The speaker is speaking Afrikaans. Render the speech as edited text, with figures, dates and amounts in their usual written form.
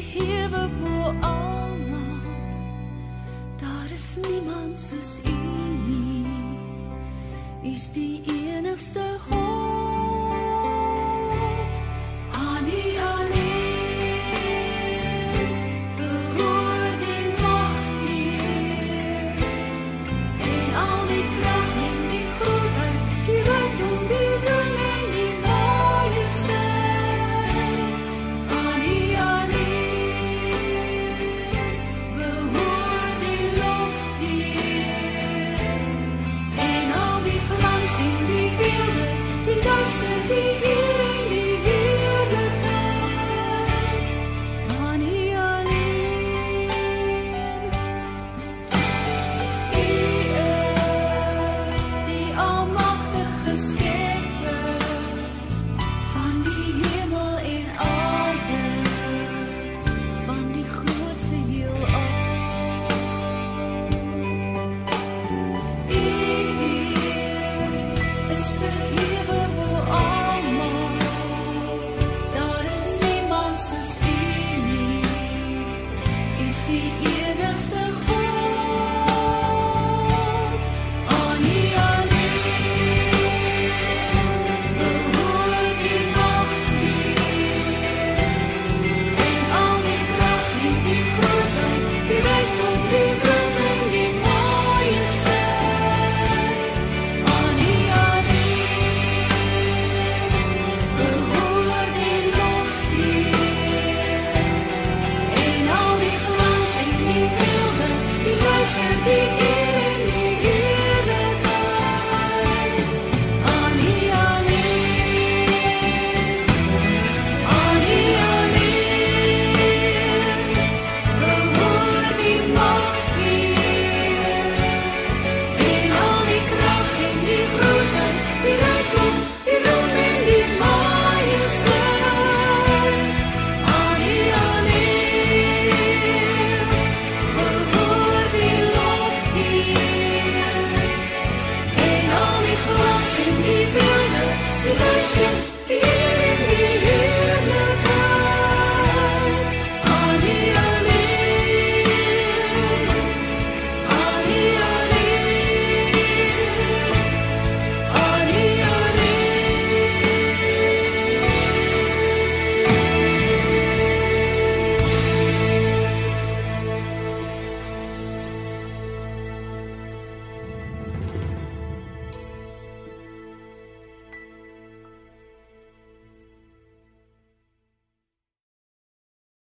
verhewe bo almal. Daar is niemand soos U nie. U's die enigste God. Aan U alleen behoort die mag, Heer, en al die krag en die grootheid, die rykdom, die roem en die majesteit. Aan U alleen behoort die lof, Heer, en al die glans en die weelde, die duister, die eer en die heerlikheid. Aan U alleen. U is die almagtige Skepper van die hemel en aarde, van die grootse heelal. U is verhewe bo almal. Daar is niemand soos